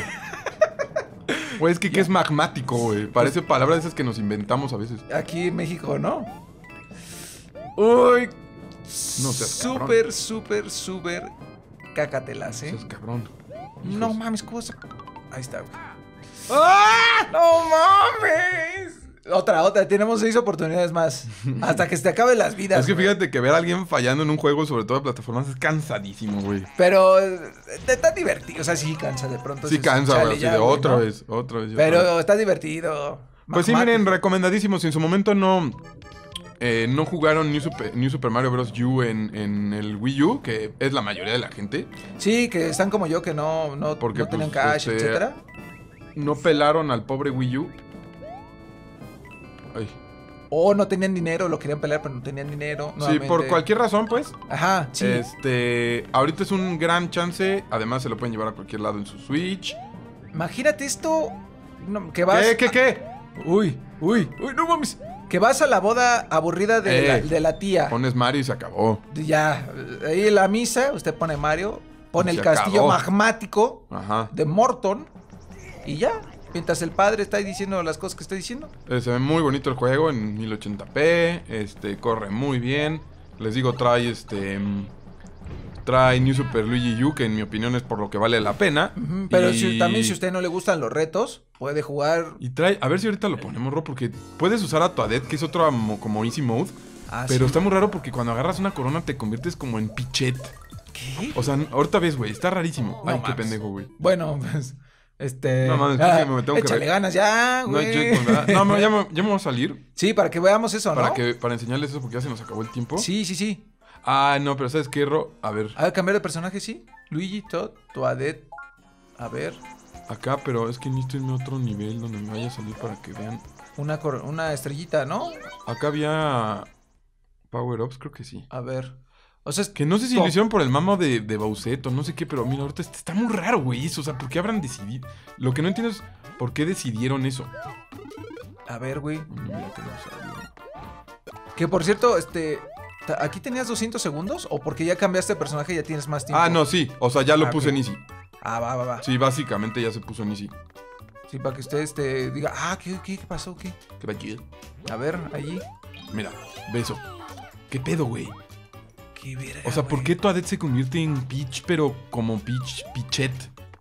Güey, es que ¿qué es magmático, güey? Parece palabras de esas que nos inventamos a veces. Aquí en México, ¿no? Uy. No seas cabrón. Súper, súper, súper cacatelas, ¿eh? Seas cabrón. No Hijos. mames, cosa. Ahí está, güey. ¡Ah! ¡No mames! Otra, otra. Tenemos seis oportunidades más. Hasta que se te acaben las vidas. Es que güey. fíjate que ver a alguien fallando en un juego, sobre todo de plataformas, es cansadísimo, güey. Pero eh, está divertido. O sea, sí cansa de pronto. Sí dices, cansa, chale, güey. Así ya, de güey, otra ¿no? vez, otra vez. y otra vez. Pero está divertido. Pues sí, Magmático. miren, recomendadísimos. Si en su momento no, eh, no jugaron New Super, New Super Mario Bros. U en, en el Wii U, que es la mayoría de la gente, Sí, que están como yo, que no, no, Porque, no tenían pues, cash, este, etcétera. no pelaron al pobre Wii U. Ay. O no tenían dinero, lo querían pelear, pero no tenían dinero. Sí, nuevamente. por cualquier razón, pues. Ajá, sí. Este, ahorita es un gran chance. Además, se lo pueden llevar a cualquier lado en su Switch. Imagínate esto. no, que vas. ¿Qué, qué, qué? Uy, uy, uy, no mames. Que vas a la boda aburrida de, Eh, la, de la tía. Pones Mario y se acabó. Ya, ahí en la misa, usted pone Mario, pone Y el se castillo acabó. magmático Ajá. de Morton y ya. Mientras el padre está ahí diciendo las cosas que está diciendo. Eh, se ve muy bonito el juego en mil ochenta p. Este, corre muy bien. Les digo, trae este. mm, Trae New Super Luigi U, que en mi opinión es por lo que vale la pena. Ujú, Pero Y- si, también si a usted no le gustan los retos, puede jugar. Y trae, a ver si ahorita lo ponemos, Ro, porque puedes usar a Toadette, que es otro amo- como Easy Mode. Ah, Pero sí. está muy raro porque cuando agarras una corona te conviertes como en Pichet. ¿Qué? O sea, n- ahorita ves, güey, está rarísimo. No Ay, qué mames. pendejo, güey. Bueno, pues. Este. No mames, es que me tengo que échale ver. ganas ya, No, güey. yo- con nada. no, no, ya, me, ya me voy a salir Sí, para que veamos eso, ¿no? para, que, para enseñarles eso porque ya se nos acabó el tiempo. Sí, sí, sí. Ah, no, pero ¿sabes qué, Ro? A ver, A ver, cambiar de personaje, sí. Luigi, Todd, Toadette. A ver. acá, pero es que necesito irme a otro nivel donde me vaya a salir para que vean. Una, cor- una estrellita, ¿no? Acá había power-ups, creo que sí. A ver. O sea, es Que no sé si Top. lo hicieron por el mamo de, de Bowsette o no sé qué, pero mira, ahorita está, está muy raro, güey, eso. O sea, ¿por qué habrán decidido? Lo que no entiendo es por qué decidieron eso. a ver, güey. Mm, mira que no salió. Que por cierto, este. ta- ¿Aquí tenías doscientos segundos? ¿O porque ya cambiaste de personaje y ya tienes más tiempo? Ah, no, sí. O sea, ya lo Ah, puse ok. en Easy. Ah, va, va, va. Sí, básicamente ya se puso en Easy. Sí, para que usted este, diga, ah, ¿qué, qué, qué pasó? ¿Qué? ¿Qué va aquí? A ver, allí. Mira, beso. ¿Qué pedo, güey? Qué verga, O sea, ¿por güey. qué Toadette se convierte en Peach, pero como Peach, Pichet?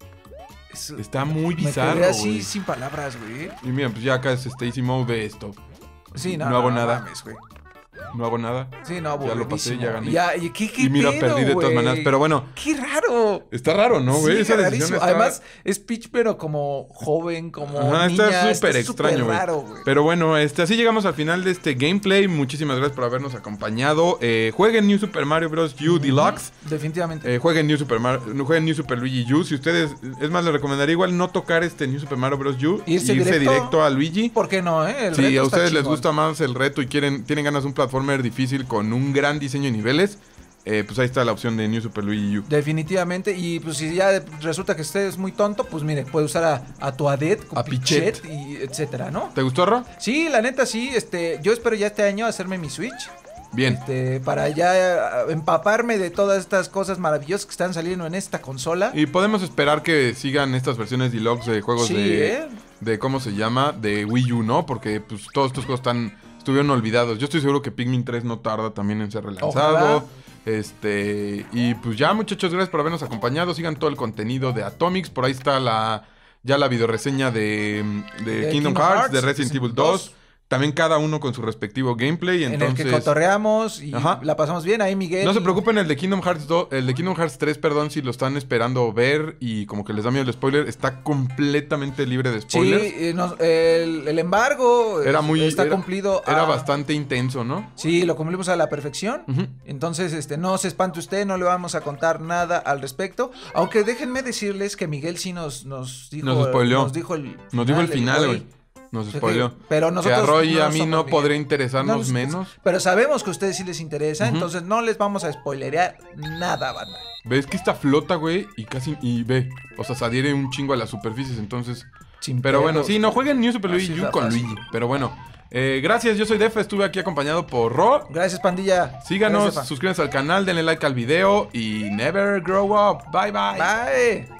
Eso- Está muy Me bizarro, quedé así güey. sin palabras, güey. Y mira, pues ya acá es Stacy Mode de esto. Sí, no, No hago nada. mames, güey. No hago nada. Sí, no, Ya lo pasé, aburridísimo. ya gané. Ya, y, ¿qué, qué Y mira, pedo, perdí de todas güey? maneras. Pero bueno, ¡Qué raro! está raro, ¿no, güey? Sí, Esa decisión rarísimo. está... Además, es Peach, pero como joven, como Ajá, niña. está súper extraño, güey. raro, güey. Pero bueno, este, así llegamos al final de este gameplay. Muchísimas gracias por habernos acompañado. Eh, jueguen New Super Mario Bros. U Deluxe. Definitivamente. Eh, jueguen New Super Mario, jueguen New Super Luigi U. Si ustedes, es más, les recomendaría igual no tocar este New Super Mario Bros. U. Irse y irse directo. directo a Luigi. ¿Por qué no, eh? El Si reto a está ustedes les chingón. gusta más el reto y quieren tienen ganas de un platformer difícil con un gran diseño de niveles, eh, pues ahí está la opción de New Super Luigi U. Definitivamente. Y pues si ya resulta que usted es muy tonto, pues mire, puede usar a, a Toadette, A Pichet. y etcétera, ¿no? ¿Te gustó, Ro? Sí, la neta sí. Este, yo espero ya este año hacerme mi Switch. Bien. Este, para ya eh, empaparme de todas estas cosas maravillosas que están saliendo en esta consola. Y podemos esperar que sigan estas versiones deluxe de juegos Sí, de, ¿eh? de, ¿cómo se llama? De Wii U, ¿no? Porque pues todos estos juegos están, estuvieron olvidados. Yo estoy seguro que Pikmin tres no tarda también en ser relanzado. Ojalá. Este, y pues ya, muchachos, gracias por habernos acompañado. Sigan todo el contenido de Atomics. Por ahí está la ya la videoreseña de, de De Kingdom, Kingdom Hearts, Hearts, de Resident Evil dos. También cada uno con su respectivo gameplay. En Entonces, el que cotorreamos y Ajá. la pasamos bien. Ahí Miguel. no se preocupen, el de Kingdom Hearts dos, el de Kingdom Hearts tres, perdón, si lo están esperando ver y como que les da miedo el spoiler, está completamente libre de Sí, spoilers. eh, nos- el, el embargo Era eh, muy está era- cumplido. Era a- bastante intenso, ¿no? Sí, lo cumplimos a la perfección. Ujú. Entonces, este, no se espante usted, no le vamos a contar nada al respecto. Aunque déjenme decirles que Miguel sí nos, nos dijo. Nos spoileó. Nos dijo el Nos dijo el del final, güey. güey. Nos Que- spoileó. Pero Que nosotros a Roy y no a mí somos no Miguel. podría interesarnos No, menos. Pero sabemos que a ustedes sí les interesa, Ujú. entonces no les vamos a spoilerear nada, banda. Ves que esta flota, güey, y casi. Y ve. O sea, se adhiere un chingo a las superficies, entonces. Sin Pero bueno, pedos. sí, no jueguen New Super Así Luigi es U la con frase. Luigi. Pero bueno. Eh, gracias, yo soy Defa, estuve aquí acompañado por Ro. Gracias, pandilla. Síganos, Gracias, Defa. suscríbanse al canal, denle like al video y never grow up. Bye bye. Bye.